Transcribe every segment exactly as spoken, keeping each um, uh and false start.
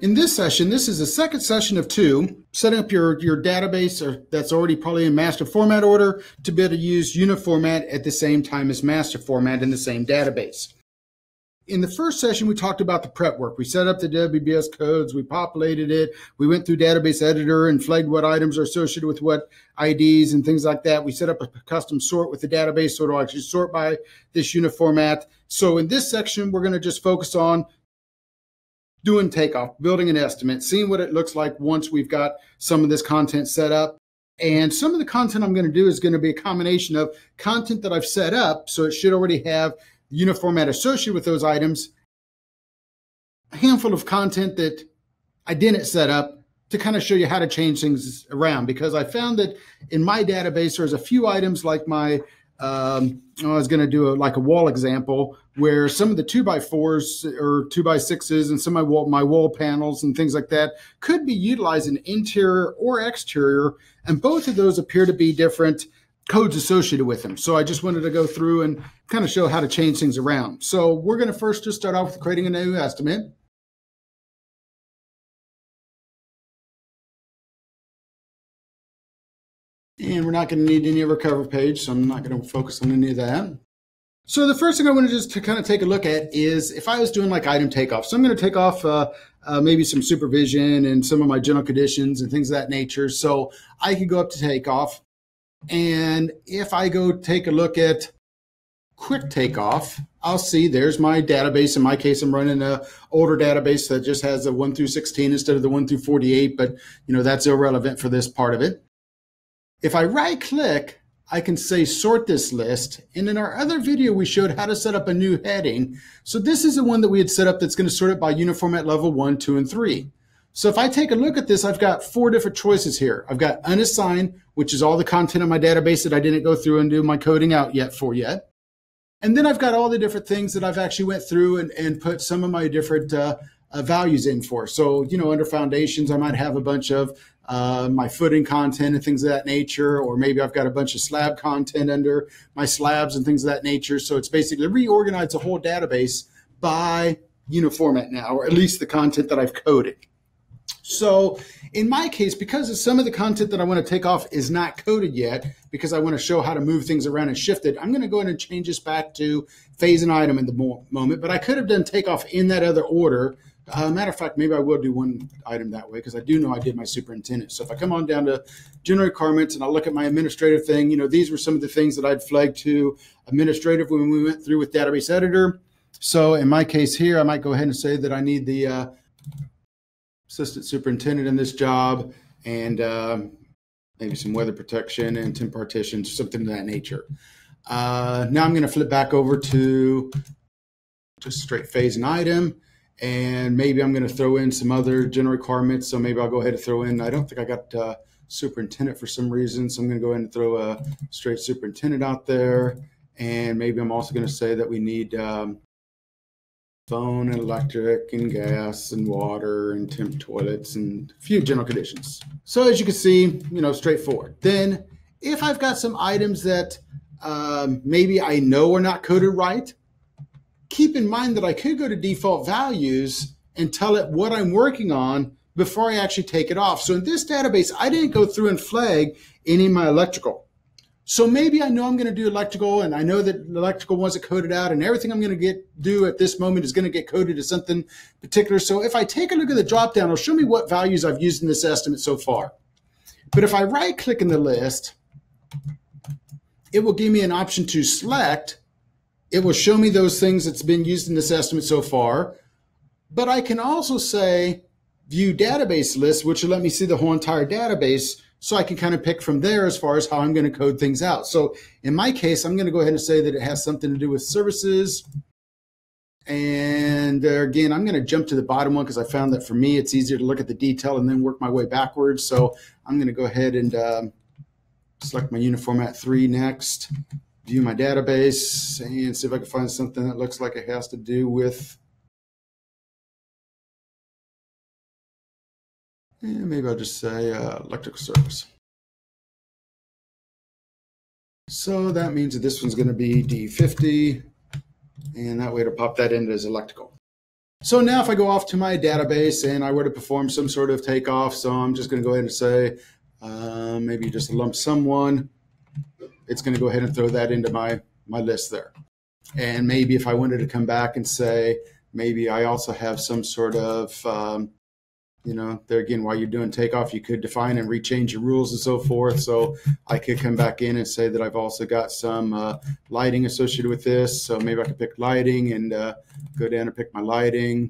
In this session, this is the second session of two, setting up your, your database or that's already probably in master format order to be able to use Uniformat at the same time as master format in the same database. In the first session, we talked about the prep work. We set up the W B S codes, we populated it, we went through database editor and flagged what items are associated with what I Ds and things like that. We set up a custom sort with the database so it'll actually sort by this Uniformat. So in this section, we're going to just focus on doing takeoff, building an estimate, seeing what it looks like once we've got some of this content set up. And some of the content I'm going to do is going to be a combination of content that I've set up, so it should already have Uniformat associated with those items, a handful of content that I didn't set up to kind of show you how to change things around, because I found that in my database, there's a few items like my, um, I was going to do a, like a wall example where some of the two by fours or two by sixes and some of my wall, my wall panels and things like that could be utilized in interior or exterior. And both of those appear to be different codes associated with them. So I just wanted to go through and kind of show how to change things around. So we're going to first just start off with creating a new estimate. And we're not going to need any of our cover page, so I'm not going to focus on any of that. So the first thing I want to just to kind of take a look at is if I was doing like item takeoff. So I'm going to take off uh, uh, maybe some supervision and some of my general conditions and things of that nature. So I could go up to takeoff. And if I go take a look at quick takeoff, I'll see there's my database. In my case, I'm running an older database that just has the one through sixteen instead of the one through forty-eight, but you know that's irrelevant for this part of it. If I right click, I can say sort this list. And in our other video, we showed how to set up a new heading. So this is the one that we had set up that's going to sort it by Uniformat level one, two, and three. So if I take a look at this, I've got four different choices here. I've got unassigned, which is all the content on my database that I didn't go through and do my coding out yet for yet. And then I've got all the different things that I've actually went through and, and put some of my different uh, uh, values in for. So, you know, under foundations, I might have a bunch of uh, my footing content and things of that nature, or maybe I've got a bunch of slab content under my slabs and things of that nature. So it's basically reorganized the whole database by Uniformat now, or at least the content that I've coded. So in my case, because some of the content that I want to take off is not coded yet, because I want to show how to move things around and shift it, I'm going to go ahead and change this back to phase and item in the mo moment. But I could have done takeoff in that other order. Uh, matter of fact, maybe I will do one item that way, because I do know I did my superintendent. So if I come on down to general requirements and I look at my administrative thing, you know, these were some of the things that I'd flagged to administrative when we went through with database editor. So in my case here, I might go ahead and say that I need the uh, assistant superintendent in this job, and um, maybe some weather protection and temp partitions, something of that nature. Uh, now I'm going to flip back over to just straight phase and item, and maybe I'm going to throw in some other general requirements. So maybe I'll go ahead and throw in, I don't think I got uh, superintendent for some reason, so I'm going to go ahead and throw a straight superintendent out there. And maybe I'm also going to say that we need um, phone and electric and gas and water and temp toilets and a few general conditions. So as you can see, you know, straightforward. Then if I've got some items that um, maybe I know are not coded right, keep in mind that I could go to default values and tell it what I'm working on before I actually take it off. So in this database, I didn't go through and flag any of my electrical. So maybe I know I'm going to do electrical, and I know that electrical wasn't coded out, and everything I'm going to get do at this moment is going to get coded to something particular. So if I take a look at the dropdown, it'll show me what values I've used in this estimate so far. But if I right click in the list, it will give me an option to select. It will show me those things that's been used in this estimate so far. But I can also say view database list, which will let me see the whole entire database, so I can kind of pick from there as far as how I'm going to code things out. So in my case, I'm going to go ahead and say that it has something to do with services. And there again, I'm going to jump to the bottom one because I found that for me, it's easier to look at the detail and then work my way backwards. So I'm going to go ahead and um, select my Uniformat three next, view my database, and see if I can find something that looks like it has to do with, and maybe I'll just say uh, electrical service. So that means that this one's going to be D fifty, and that way to pop that in as electrical. So now if I go off to my database and I were to perform some sort of takeoff, so I'm just going to go ahead and say uh, maybe just a lump sum one, it's going to go ahead and throw that into my, my list there. And maybe if I wanted to come back and say, maybe I also have some sort of, um, you know, there again, while you're doing takeoff, you could define and rechange your rules and so forth. So I could come back in and say that I've also got some uh, lighting associated with this. So maybe I could pick lighting and uh, go down and pick my lighting,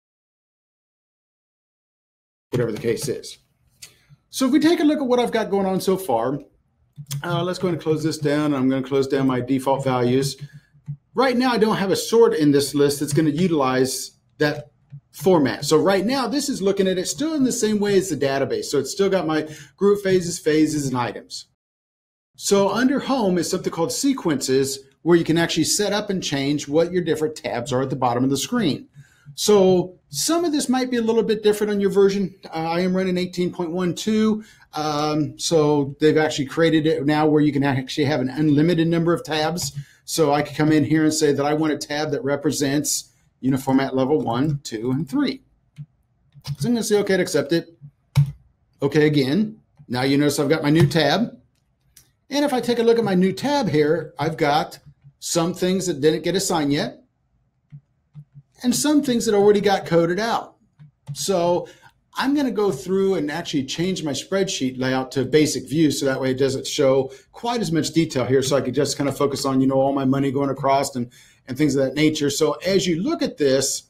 whatever the case is. So if we take a look at what I've got going on so far, uh, let's go ahead and close this down. I'm going to close down my default values. Right now, I don't have a sort in this list that's going to utilize that format. So right now, this is looking at it still in the same way as the database. So it's still got my group phases, phases, and items. So under home is something called sequences, where you can actually set up and change what your different tabs are at the bottom of the screen. So some of this might be a little bit different on your version. Uh, I am running eighteen point twelve. Um, so they've actually created it now where you can actually have an unlimited number of tabs. So I could come in here and say that I want a tab that represents Uniformat level one, two, and three. So I'm going to say okay to accept it. Okay again. Now you notice I've got my new tab. And if I take a look at my new tab here, I've got some things that didn't get assigned yet and some things that already got coded out. So I'm going to go through and actually change my spreadsheet layout to basic view so that way it doesn't show quite as much detail here, so I could just kind of focus on, you know, all my money going across and, and things of that nature. So as you look at this,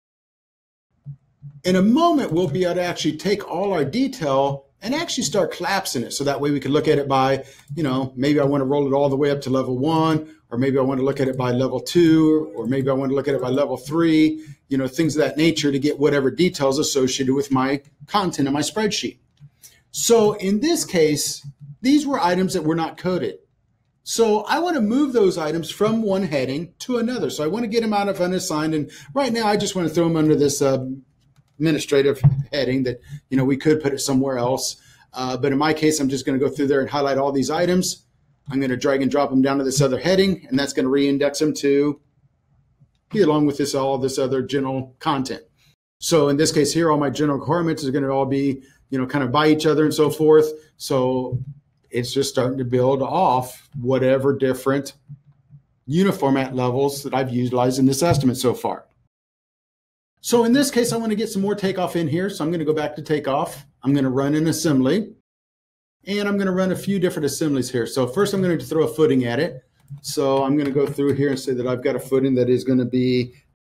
in a moment, we'll be able to actually take all our detail and actually start collapsing it. So that way we can look at it by, you know, maybe I want to roll it all the way up to level one, or maybe I want to look at it by level two, or maybe I want to look at it by level three, you know, things of that nature to get whatever details associated with my content in my spreadsheet. So in this case, these were items that were not coded. So I want to move those items from one heading to another. So I want to get them out of unassigned. And right now I just want to throw them under this uh, administrative heading that, you know, we could put it somewhere else. Uh, but in my case, I'm just going to go through there and highlight all these items. I'm going to drag and drop them down to this other heading, and that's going to re-index them to be along with this, all this other general content. So in this case here, all my general requirements are going to all be, you know, kind of by each other and so forth. So it's just starting to build off whatever different Uniformat levels that I've utilized in this estimate so far. So in this case, I want to get some more takeoff in here. So I'm going to go back to takeoff. I'm going to run an assembly. And I'm going to run a few different assemblies here. So first I'm going to throw a footing at it. So I'm going to go through here and say that I've got a footing that is going to be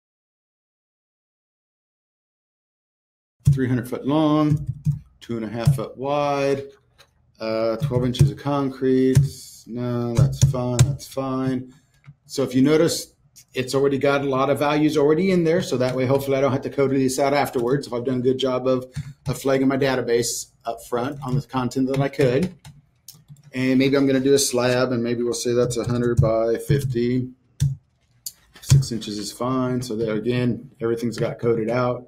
three hundred foot long, two and a half foot wide, uh, twelve inches of concrete. No, that's fine. That's fine. So if you notice, it's already got a lot of values already in there. So that way, hopefully I don't have to code these out afterwards if I've done a good job of, of flagging my database up front on the content that I could. And maybe I'm going to do a slab, and maybe we'll say that's one hundred by fifty. Six inches is fine. So there again, everything's got coded out.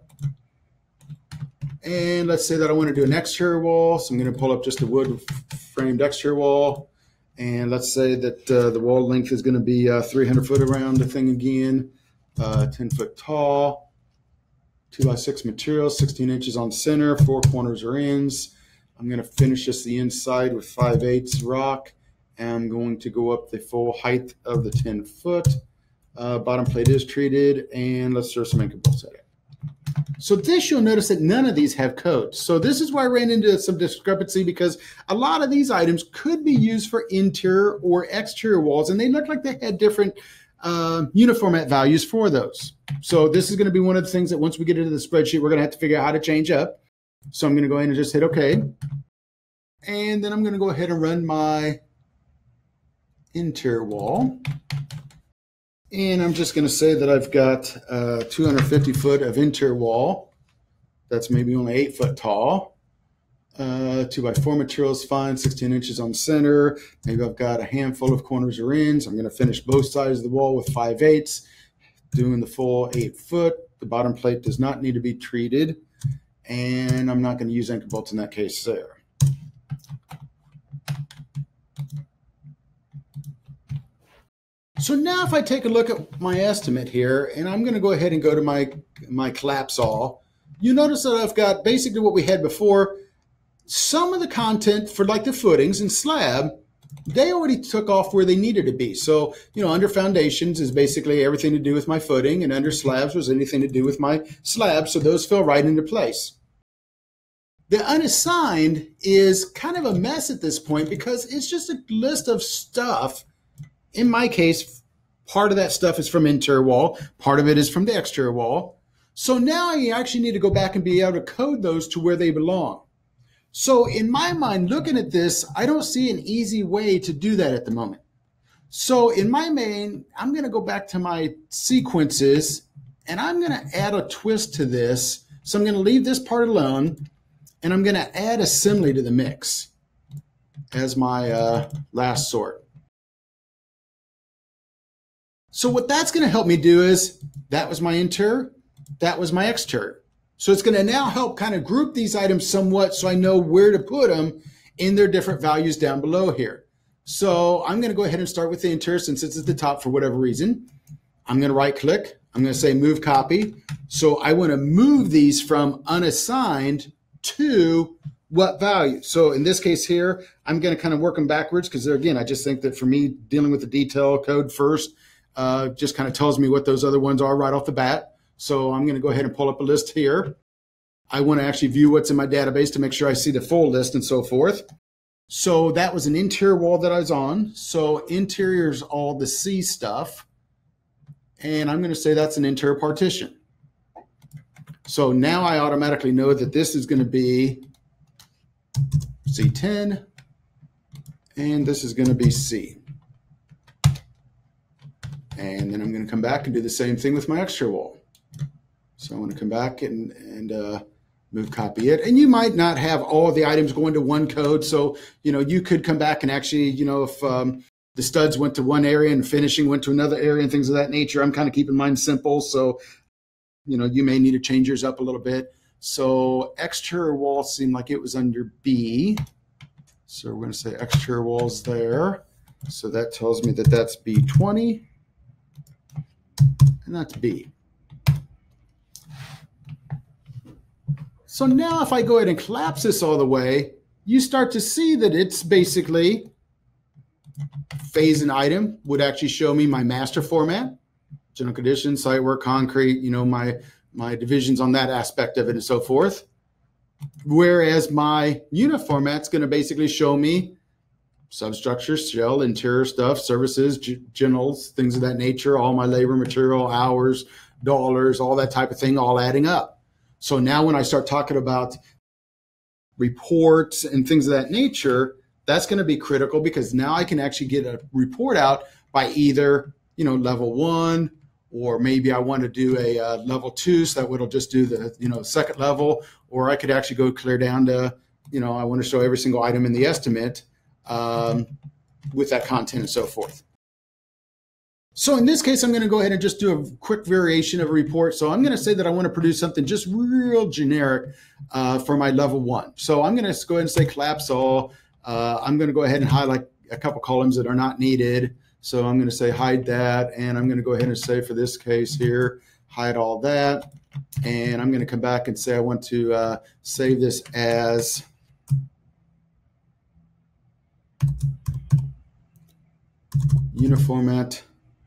And let's say that I want to do an exterior wall. So I'm going to pull up just a wood framed exterior wall. And let's say that uh, the wall length is going to be uh, three hundred foot around the thing again, uh, ten foot tall, two by six material, sixteen inches on center, four corners or ends. I'm going to finish just the inside with five eighths rock. And I'm going to go up the full height of the ten foot. Uh, bottom plate is treated, and let's throw some anchor bolts at it. So this, you'll notice that none of these have codes. So this is why I ran into some discrepancy, because a lot of these items could be used for interior or exterior walls, and they look like they had different uh, Uniformat values for those. So this is going to be one of the things that once we get into the spreadsheet, we're going to have to figure out how to change up. So I'm going to go ahead and just hit OK. And then I'm going to go ahead and run my interior wall. And I'm just going to say that I've got uh, two hundred fifty foot of interior wall. That's maybe only eight foot tall. Uh, two by four material is fine, sixteen inches on center. Maybe I've got a handful of corners or ends. I'm going to finish both sides of the wall with five eighths, doing the full eight foot. The bottom plate does not need to be treated. And I'm not going to use anchor bolts in that case there. So now if I take a look at my estimate here, and I'm going to go ahead and go to my, my collapse all, you notice that I've got basically what we had before. Some of the content for like the footings and slab, they already took off where they needed to be. So, you know, under foundations is basically everything to do with my footing, and under slabs was anything to do with my slab. So those fell right into place. The unassigned is kind of a mess at this point because it's just a list of stuff. In my case, part of that stuff is from interior wall, part of it is from the exterior wall. So now I actually need to go back and be able to code those to where they belong. So in my mind, looking at this, I don't see an easy way to do that at the moment. So in my main, I'm going to go back to my sequences, and I'm going to add a twist to this. So I'm going to leave this part alone, and I'm going to add assembly to the mix as my uh, last sort. So what that's going to help me do is, that was my interior, that was my exterior. So it's going to now help kind of group these items somewhat so I know where to put them in their different values down below here. So I'm going to go ahead and start with the interior since it's at the top for whatever reason. I'm going to right click. I'm going to say move copy. So I want to move these from unassigned to what value. So in this case here, I'm going to kind of work them backwards because again, I just think that for me dealing with the detail code first uh, just kind of tells me what those other ones are right off the bat. So I'm going to go ahead and pull up a list here. I want to actually view what's in my database to make sure I see the full list and so forth. So that was an interior wall that I was on. So interior is all the C stuff. And I'm going to say that's an interior partition. So now I automatically know that this is going to be C ten. And this is going to be C. And then I'm going to come back and do the same thing with my exterior wall. So I'm going to come back and, and uh, move copy it. And you might not have all the items going to one code. So, you know, you could come back and actually, you know, if um, the studs went to one area and finishing went to another area and things of that nature, I'm kind of keeping mine simple. So, you know, you may need to change yours up a little bit. So exterior wall seemed like it was under B. So we're going to say exterior walls there. So that tells me that that's B twenty. And that's B. So now if I go ahead and collapse this all the way, you start to see that it's basically phase and item would actually show me my master format, general conditions, site work, concrete, you know, my, my divisions on that aspect of it and so forth. Whereas my Uniformat's going to basically show me substructures, shell, interior stuff, services, generals, things of that nature, all my labor, material, hours, dollars, all that type of thing, all adding up. So now when I start talking about reports and things of that nature, that's going to be critical because now I can actually get a report out by either, you know, level one, or maybe I want to do a uh, level two, so that it'll just do the, you know, second level, or I could actually go clear down to, you know, I want to show every single item in the estimate um, with that content and so forth. So in this case, I'm going to go ahead and just do a quick variation of a report. So I'm going to say that I want to produce something just real generic uh, for my level one. So I'm going to go ahead and say collapse all. Uh, I'm going to go ahead and highlight a couple columns that are not needed. So I'm going to say hide that. And I'm going to go ahead and say for this case here, hide all that. And I'm going to come back and say I want to uh, save this as Uniformat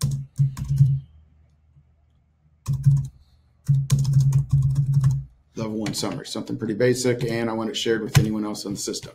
level one summary, something pretty basic, and I want it shared with anyone else on the system.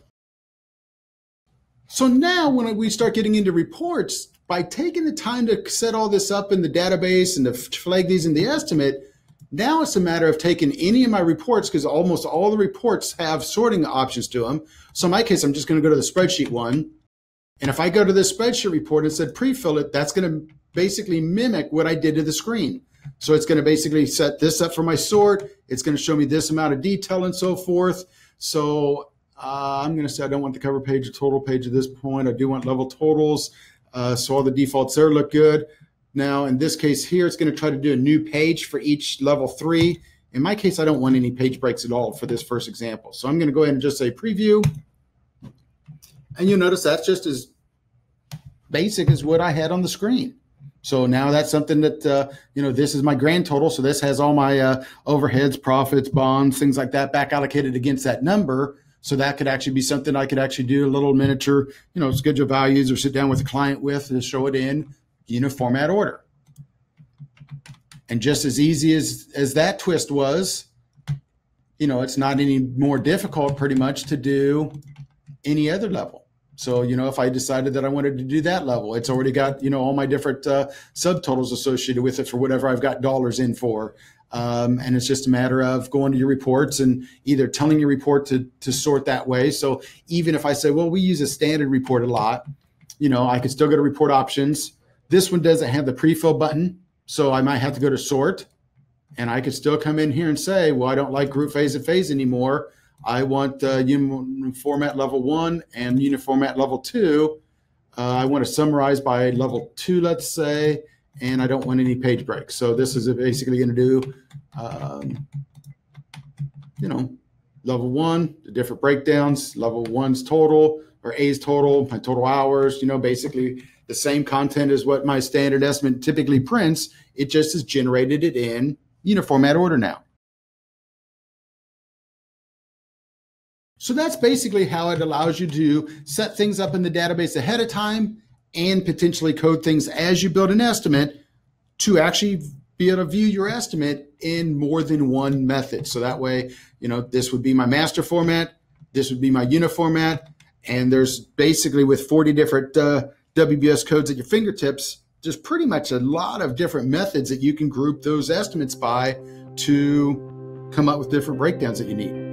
So now when we start getting into reports, by taking the time to set all this up in the database and to flag these in the estimate, now it's a matter of taking any of my reports, because almost all the reports have sorting options to them. So in my case, I'm just going to go to the spreadsheet one. And if I go to the spreadsheet report and said pre-fill it, that's going to basically mimic what I did to the screen. So it's going to basically set this up for my sort. It's going to show me this amount of detail and so forth. So uh, I'm going to say I don't want the cover page or total page at this point. I do want level totals. Uh, so all the defaults there look good. Now, in this case here, it's going to try to do a new page for each level three. In my case, I don't want any page breaks at all for this first example. So I'm going to go ahead and just say preview. And you'll notice that's just as basic as what I had on the screen. So now that's something that, uh, you know, this is my grand total. So this has all my uh, overheads, profits, bonds, things like that back allocated against that number. So that could actually be something I could actually do a little miniature, you know, schedule values or sit down with a client with to show it in Uniformat order. And just as easy as, as that twist was, you know, it's not any more difficult pretty much to do any other level. So, you know, if I decided that I wanted to do that level, it's already got, you know, all my different uh, subtotals associated with it for whatever I've got dollars in for. Um, and it's just a matter of going to your reports and either telling your report to, to sort that way. So even if I say, well, we use a standard report a lot, you know, I could still go to report options. This one doesn't have the pre-fill button. So I might have to go to sort, and I could still come in here and say, well, I don't like group phase and phase anymore. I want uh, Uniformat level one and Uniformat level two. Uh, I want to summarize by level two, let's say, and I don't want any page breaks. So this is basically going to do, um, you know, level one, the different breakdowns, level one's total or A's total, my total hours, you know, basically the same content as what my standard estimate typically prints. It just has generated it in Uniformat order now. So that's basically how it allows you to set things up in the database ahead of time and potentially code things as you build an estimate to actually be able to view your estimate in more than one method. So that way, you know, this would be my master format, this would be my Uniformat, and there's basically with forty different uh, W B S codes at your fingertips, there's pretty much a lot of different methods that you can group those estimates by to come up with different breakdowns that you need.